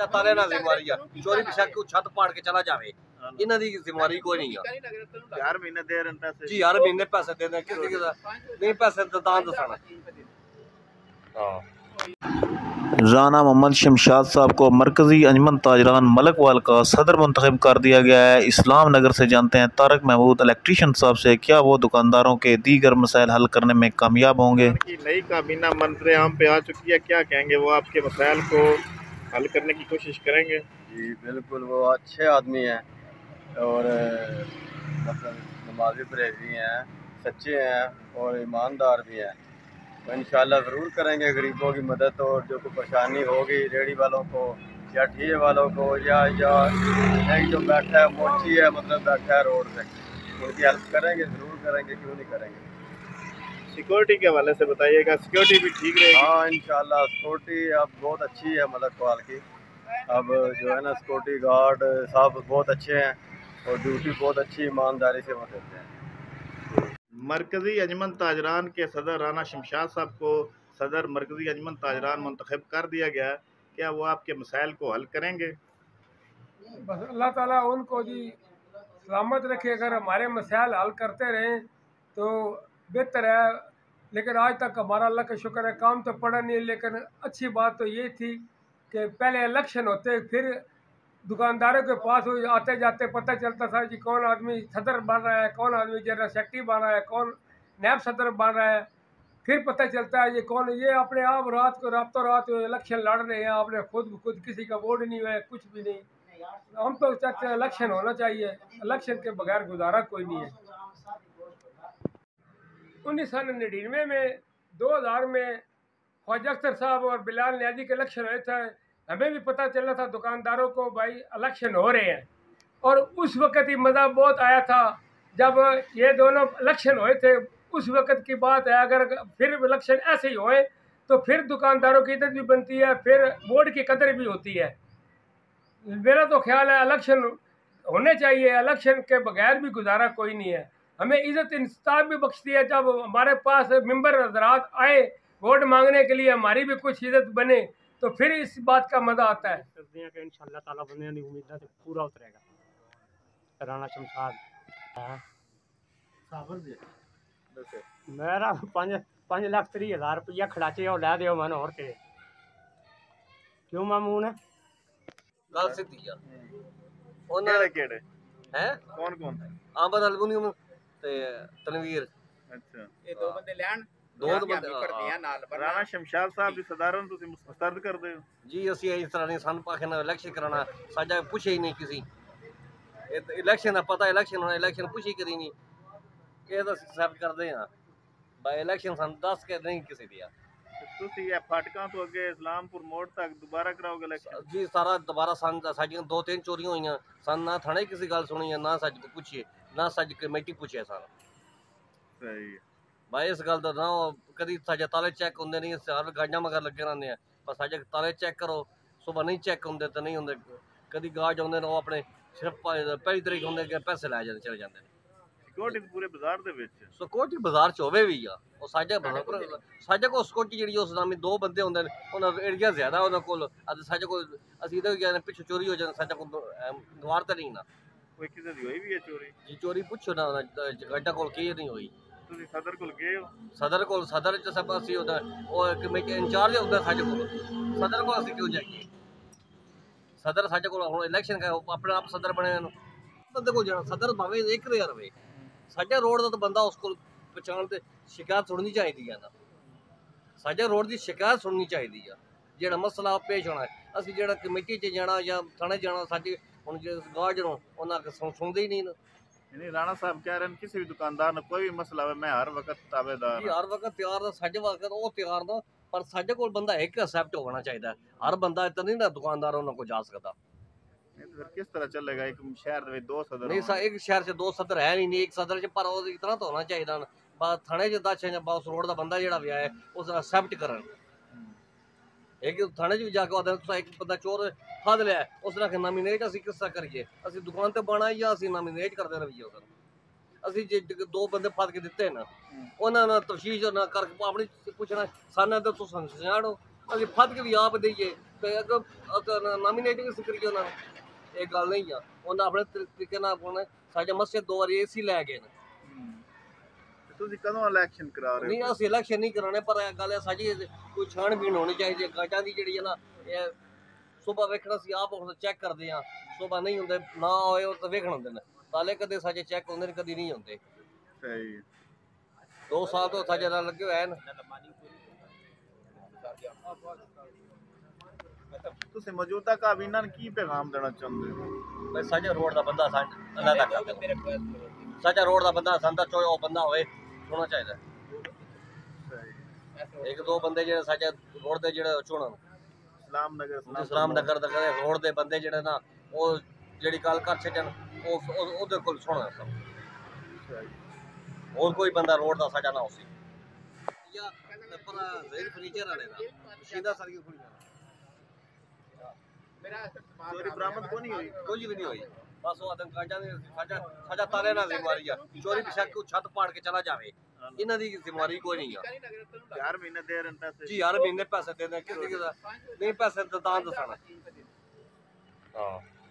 ताले ना जिम्मेवारी है चोरी बेशक को छत पाड़ के चला जावे इन्हां दी जिम्मेवारी कोई नहीं है हर महीने दे रहे पैसे जी हर महीने पैसे देने किसी नहीं पैसे तो दान दसाना हां राना मोहम्मद शमशाद साहब को मरकज़ी अंजमन ताजरान मलकवाल का सदर मुंतखब कर दिया गया है। इस्लाम नगर से जानते हैं तारक महमूद इलेक्ट्रीशियन साहब से क्या वो दुकानदारों के दीगर मसाइल हल करने में कामयाब होंगे। नई काबीना मंत्री आम पे आ चुकी है, क्या कहेंगे, वो आपके मसाइल को हल करने की कोशिश करेंगे? जी बिल्कुल, वो अच्छे आदमी हैं और मतलब नमाज़ी परहेज़ी हैं, सच्चे हैं और ईमानदार भी हैं। तो इंशाल्लाह ज़रूर करेंगे गरीबों की मदद और जो कोई परेशानी होगी रेहड़ी वालों को या ठेले वालों को या एक जो बैठा है मोची है मतलब बैठा है रोड पे उनकी हेल्प करेंगे, ज़रूर करेंगे, क्यों नहीं करेंगे। सिक्योरिटी के हवाले से बताइएगा, सिक्योरिटी भी ठीक रहेगी? हाँ इंशाल्लाह सिक्योरिटी अब बहुत अच्छी है मलकवाल की। अब जो है ना सिक्योरिटी गार्ड साहब बहुत अच्छे हैं और ड्यूटी बहुत अच्छी ईमानदारी से वो देते हैं। मरकज़ी अंजमन ताजरान के सदर राना शमशाद साहब को सदर मरकज़ी अंजमन ताजरान मुंतखब कर दिया गया, क्या वो आपके मसाइल को हल करेंगे? बस अल्लाह ताला उनको जी सलामत रखे, अगर हमारे मसाइल हल करते रहें तो बेहतर है। लेकिन आज तक हमारा अल्लाह का शुक्र है काम तो पड़ा नहीं, लेकिन अच्छी बात तो ये थी कि पहले इलेक्शन होते फिर दुकानदारों के पास आते जाते पता चलता था कि कौन आदमी सदर बन रहा है, कौन आदमी जनरल सेक्रेटरी बन रहा है, कौन नायब सदर बन रहा है। फिर पता चलता है ये कौन, ये अपने आप रात को रातों रात इलेक्शन लड़ रहे हैं, आपने खुद किसी का वोट नहीं हुआ है, कुछ भी नहीं। हम तो चाहते हैं इलेक्शन होना चाहिए, इलेक्शन के बगैर गुजारा कोई नहीं है। 1999 में 2000 में ख्वाजा अख्तर साहब और बिलाल नियाजी के इलेक्शन हुए थे। हमें भी पता चला था दुकानदारों को भाई इलेक्शन हो रहे हैं, और उस वक़्त ही मज़ा बहुत आया था जब ये दोनों इलेक्शन हुए थे। उस वक़्त की बात है, अगर फिर इलेक्शन ऐसे ही होए तो फिर दुकानदारों की इज्जत भी बनती है, फिर वोट की कदर भी होती है। मेरा तो ख्याल है इलेक्शन होने चाहिए, इलेक्शन के बगैर भी गुजारा कोई नहीं है। हमें इज़्ज़त इंसाफ भी बख्शती है जब हमारे पास मेंबर हज़रात आए वोट मांगने के लिए, हमारी भी कुछ इज़्ज़त बने तो फिर इस बात का मज़ा आता है। कि इंशाअल्लाह ताला बंदे की उम्मीद से पूरा उतरेगा। राना शमशाद मेरा 5,30,000 रुपया खड़ाचे और लै दियो मैंने, और के क्यों मामून है गल सीधी है केड़े केड़े हैं कौन कौन आमद अलमुनियम ते तनवीर। अच्छा, ये दो बंदे लैन दो बंदे राना शमशाद साहब की सदारन तुसी मुस्तरद कर दे जी असी इस तरह नहीं सन पाखे ना इलेक्शन कराना साजा पुछे ही नहीं किसी इलेक्शन का पता इलेक्शन होना इलेक्शन पुछी करी नहीं ये तो सब करते हैं भाई इलेक्शन सन 10 के नहीं किसी दिया तुसी ये फाटकां तो अगे इस्लामपुर मोड़ तक दोबारा कराओगे इलेक्शन? जी सारा दोबारा सन साडियां 2-3 चोरियां हुई सन, ना थाने किसी गल सुनी है ना सच पूछिए ना सच कमेटी पूछे सन। सही है भाई इस गल ना कभी साजे ताले चेक होंगे नहीं, हर गाड़ियां मगर लगे रहते हैं, पर साजे ताले चेक करो सुबह नहीं चेक होंगे तो नहीं होंगे, कभी गार्ड आते हैं वो अपने सिर्फ पहली तरीक होंगे पैसे लै जाते चले जाते हैं। सिक्योरिटी पूरे बाजार दे विच सिक्योरिटी बाजार च होवे भी आ और साजे साजे को सिक्योरिटी जिहड़ी उस नामी 2 बंदे होंदे ने उन्हां एरिया ज्यादा उन्हां कोल साजे को असीं इहदे गए पिछू चोरी हो जाए साजे को गवार तो नहीं ना कोई किसी दी होई भी है चोरी? जी चोरी पुछो ना गड्डा कोल की नहीं हुई। तुसी सदर कोल गए हो? सदर कोल सदर च सब असीं होंदा और कमेटी इंचार्ज होंदा साजे कोल, सदर को असीं क्यों जाइए? सदर साजे कोल हुण इलेक्शन का अपने आप सदर बने बंदे को जाना सदर भावें एक रहे साडे रोड का तो बंदा उसको पहचान ते शिकायत सुननी चाहिए है ना, साडे रोड की शिकायत सुननी चाहिए है जो मसला पेश होना है। असीं जो कमेटी च जाना या थाने जाना साडी हुण जो गार्ड नो उन्हें सुनते ही नहीं ना। नहीं राणा साहब कह रहे हैं किसी भी दुकानदार ने कोई भी मसला है मैं हर वक्त ताबेदार जी हर वक्त तैयार साडे वक्त वो तैयार ना, पर साडे कोल बंदा एक एक्सेप्ट होना चाहिए, हर बंदा इतना नहीं ना दुकानदार उन्होंने को जा सकता। फिर किस तरह चलेगा? एक शहर में 2 सदर नहीं एक शहर से 2 सदर है नहीं, एक सदर च पर इतना तो होना चाहिए थाने च 10 उस रोड का बंदा जो भी है उस एक्सेप्ट करन। एक थाने च भी जाके आते एक बंदा चोर फद लिया उस नामिनेट असीं किस तरह करिए, असीं दुकान ते बना या असीं नामिनेट करते रहिए उस असीं जे 2 बंदे फद के दिते ना उन्होंने तफ्तीश ना कर अपनी पूछना साना तो तुम जानो असीं फद के भी आप देइए ਤੇ ਅੱਗੇ ਨਾਮੀਨੇਟ ਵੀ ਕਰੀਏ ਉਹਨਾਂ ਨੂੰ, ਇਹ ਗੱਲ ਨਹੀਂ ਆ। ਉਹਨਾਂ ਆਪਣੇ ਤਰੀਕੇ ਨਾਲ ਆਪਣੇ ਸਾਡੇ ਮਸਜਿਦ 2 ਵਾਰੀ ਏਸੀ ਲੈ ਗਏ ਨੇ। ਤੁਸੀਂ ਕਦੋਂ ਇਲੈਕਸ਼ਨ ਕਰਾ ਰਹੇ ਨਹੀਂ ਹੋ? ਅਸੀਂ ਇਲੈਕਸ਼ਨ ਨਹੀਂ ਕਰਾਉਣੇ, ਪਰ ਇਹ ਗੱਲ ਹੈ ਸਾਡੀ ਕੋਈ ਛਾਣਬੀਣ ਹੋਣੀ ਚਾਹੀਦੀ ਹੈ ਗਾਜਾਂ ਦੀ ਜਿਹੜੀ ਹੈ ਨਾ। ਇਹ ਸੁਬਾ ਵੇਖਣਾ ਸੀ ਆਪ ਚੈੱਕ ਕਰਦੇ ਆ, ਸੁਬਾ ਨਹੀਂ ਹੁੰਦੇ ਨਾ ਹੋਏ ਉਹ ਤਾਂ ਵੇਖਣ ਹੁੰਦੇ ਨੇ, ਤਾਲੇ ਕਦੇ ਸਾਡੇ ਚੈੱਕ ਹੁੰਦੇ ਨੇ ਕਦੀ ਨਹੀਂ ਹੁੰਦੇ। ਸਹੀ 2 ਸਾਲ ਤੋਂ ਸਾਡੇ ਨਾਲ ਲੱਗੇ ਹੋਏ ਹਨ। ਤੁਸੀਂ ਮੌਜੂਦਾ ਕਾਬੀਨਾ ਨੂੰ ਕੀ ਪੈਗਾਮ ਦੇਣਾ ਚਾਹੁੰਦੇ ਹੋ? ਬਈ ਸਾਡੇ ਰੋਡ ਦਾ ਬੰਦਾ ਸਾਨੂੰ ਅੱਲਾ ਦਾ ਕਰ, ਸਾਡਾ ਰੋਡ ਦਾ ਬੰਦਾ ਸੰਦਾ ਚੋਏ ਉਹ ਬੰਦਾ ਹੋਏ ਹੋਣਾ ਚਾਹੀਦਾ। ਸਹੀ 1-2 ਬੰਦੇ ਜਿਹੜੇ ਸਾਡੇ ਰੋਡ ਦੇ ਜਿਹੜੇ ਚੁਣਨ, ਇਸਲਾਮ ਨਗਰ ਦਾ ਰੋਡ ਦੇ ਬੰਦੇ ਜਿਹੜੇ ਨਾ ਉਹ ਜਿਹੜੀ ਗੱਲ ਕਰ ਛੱਡਣ ਉਹ ਉਹਦੇ ਕੋਲ ਸੁਣਨਾ ਸਭ। ਹੋਰ ਕੋਈ ਬੰਦਾ ਰੋਡ ਦਾ ਸਾਡਾ ਨਾ ਹੋਸੀ ਜਾਂ ਪਰ ਜ਼ੇਰ ਫਰਨੀਚਰ ਵਾਲੇ ਦਾ ਸ਼ੀਦਾ ਸਰਗੀ ਖੁੱਲੀ ਚੋਰੀ ਬਰਾਮਦ ਕੋਈ ਨਹੀਂ ਹੋਈ? ਕੁਝ ਵੀ ਨਹੀਂ ਹੋਈ। ਬਸ ਉਹ ਆਤੰਕਵਾਦੀਆਂ ਦੇ ਸਾਡਾ ਤਾਲੇ ਨਾਲ ਜ਼ਿੰਮੇਵਾਰੀ ਆ। ਚੋਰੀ ਪਿਛਾ ਕੇ ਛੱਤ ਪਾੜ ਕੇ ਚਲਾ ਜਾਵੇ, ਇਹਨਾਂ ਦੀ ਜ਼ਿੰਮੇਵਾਰੀ ਕੋਈ ਨਹੀਂ ਆ। 4 ਮਹੀਨੇ ਦੇ ਰਹੇ ਪੈਸੇ ਜੀ ਹਰ ਮਹੀਨੇ ਪੈਸੇ ਦੇਣਾ, ਕਿਸੇ ਦਾ ਨਹੀਂ ਪੈਸੇ ਤਾਂ ਦੱਸਣਾ। ਹਾਂ